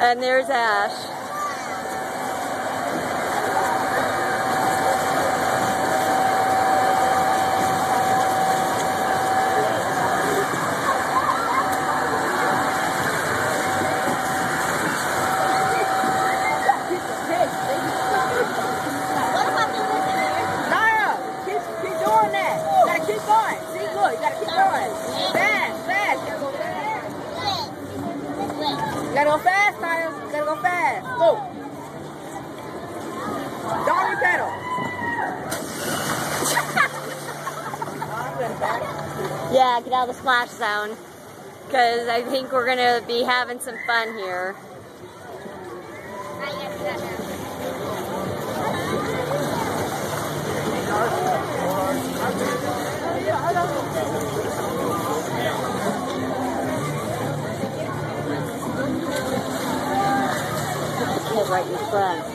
And there's Ash. You gotta go fast, Tyler. You gotta go fast. Go. Don't pedal. Yeah, get out of the splash zone. Because I think we're going to be having some fun here. Kid right in front.